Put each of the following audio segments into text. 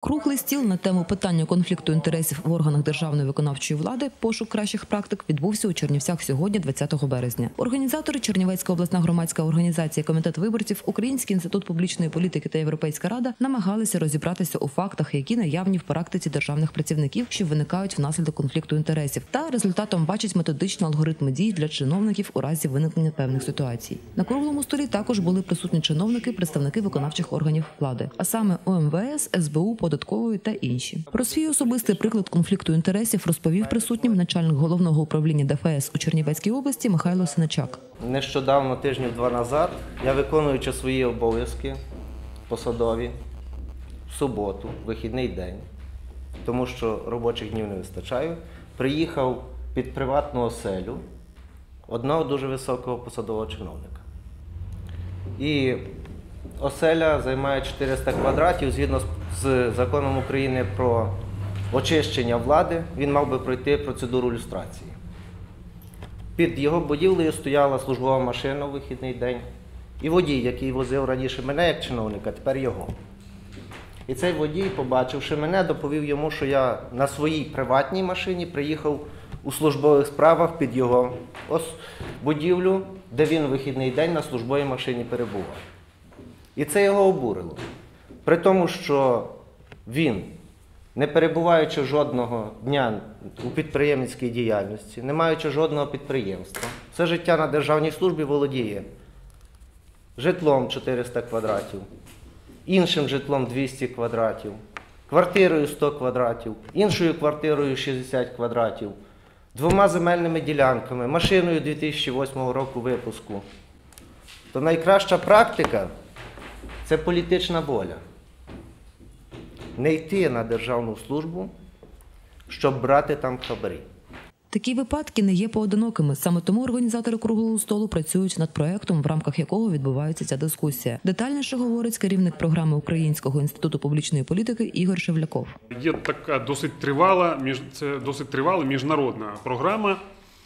Круглий стіл на тему питання конфлікту інтересів в органах державної виконавчої влади «Пошук кращих практик» відбувся у Чернівцях сьогодні, 20 березня. Організатори – Чернівецька обласна громадська організація «Комітет виборців», Український інститут публічної політики та Європейська рада намагалися розібратися у фактах, які наявні в практиці державних працівників, що виникають внаслідок конфлікту інтересів, та результатом бачать методичні алгоритми дій для чиновників у разі виникнення певних ситуацій. На круглому столі також були присутні чиновники, представники виконавчих органів влади, а саме УМВС, СБУ, податкової та інші. Про свій особистий приклад конфлікту інтересів розповів присутнім начальник головного управління ДФС у Чернівецькій області Михайло Синичак. Нещодавно, тижнів 2 назад, я, виконуючи свої обов'язки посадові, в суботу, вихідний день, тому що робочих днів не вистачає, приїхав під приватну оселю одного дуже високого посадового чиновника. І оселя займає 400 квадратів, згідно з законом України про очищення влади, він мав би пройти процедуру люстрації. Під його будівлею стояла службова машина у вихідний день і водій, який возив раніше мене як чиновника, тепер його. І цей водій, побачивши мене, доповів йому, що я на своїй приватній машині приїхав у службових справах під його будівлю, де він у вихідний день на службовій машині перебував. І це його обурило. При тому, що він, не перебуваючи жодного дня у підприємницькій діяльності, не маючи жодного підприємства, все життя на державній службі володіє житлом 400 квадратів, іншим житлом 200 квадратів, квартирою 100 квадратів, іншою квартирою 60 квадратів, 2 земельними ділянками, машиною 2008 року випуску. То найкраща практика – це політична воля. Не йти на державну службу, щоб брати там хабарі. Такі випадки не є поодинокими. Саме тому організатори круглого столу працюють над проєктом, в рамках якого відбувається ця дискусія. Детальніше говорить керівник програми Українського інституту публічної політики Ігор Шевляков. Є така досить тривала міжнародна програма,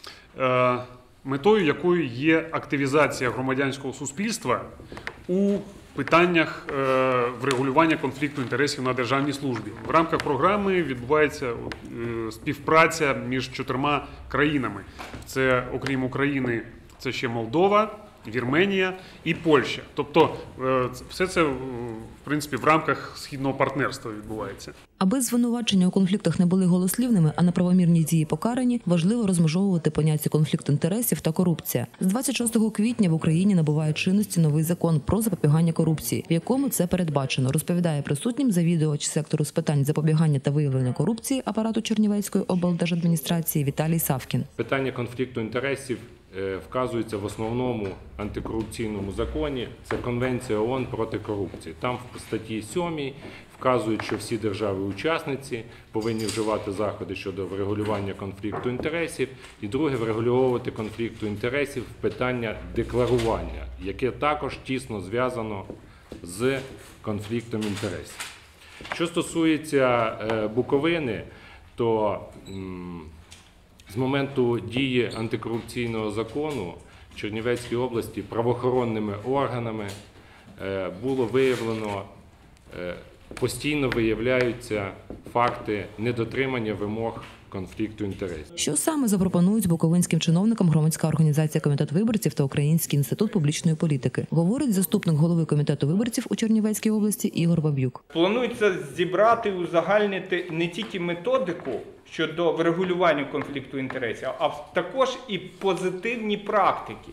метою якої є активізація громадянського суспільства у питаннях врегулювання конфлікту інтересів на державній службі. В рамках програми відбувається співпраця між 4 країнами. Це, окрім України, це ще Молдова, Вірменія і Польща. Тобто все це, в принципі, в рамках східного партнерства відбувається. Аби звинувачення у конфліктах не були голослівними, а неправомірні дії покарані, важливо розмежовувати поняття конфлікт інтересів та корупція. З 26 квітня в Україні набуває чинності новий закон про запобігання корупції, в якому це передбачено, розповідає присутнім завідувач сектору з питань запобігання та виявлення корупції апарату Чернівецької облдержадміністрації Віталій Савкін. Питання конфлікту інтересів вказується в основному антикорупційному законі. Це Конвенція ООН проти корупції. Там в статті 7 вказують, що всі держави-учасниці повинні вживати заходи щодо врегулювання конфлікту інтересів. І друге, врегулювати конфлікту інтересів питання декларування, яке також тісно зв'язано з конфліктом інтересів. Що стосується Буковини, то з моменту дії антикорупційного закону в Чернівецькій області правоохоронними органами було виявлено, постійно виявляються факти недотримання вимог конфлікту інтересів. Що саме запропонують буковинським чиновникам громадська організація «Комітет виборців» та Український інститут публічної політики, говорить заступник голови Комітету виборців у Чернівецькій області Ігор Баб'юк. Планується зібрати, узагальнити не тільки методику щодо врегулювання конфлікту інтересів, а також і позитивні практики,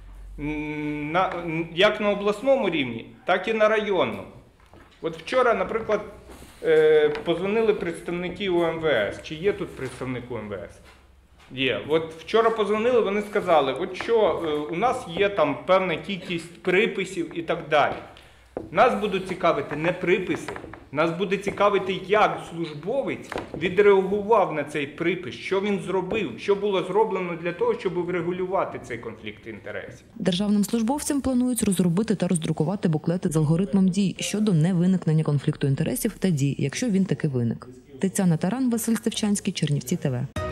як на обласному рівні, так і на районному. От вчора, наприклад, позвонили представники УМВС. Чи є тут представник УМВС? Є. От вчора позвонили, вони сказали, от що у нас є там певна кількість приписів і так далі. Нас будуть цікавити не приписи, нас буде цікавити, як службовець відреагував на цей припис, що він зробив, що було зроблено для того, щоб врегулювати цей конфлікт інтересів. Державним службовцям планують розробити та роздрукувати буклети з алгоритмом дій щодо невиникнення конфлікту інтересів та дій, якщо він таки виник. Тетяна Таран, Василь Стефчанський, Чернівці ТВ.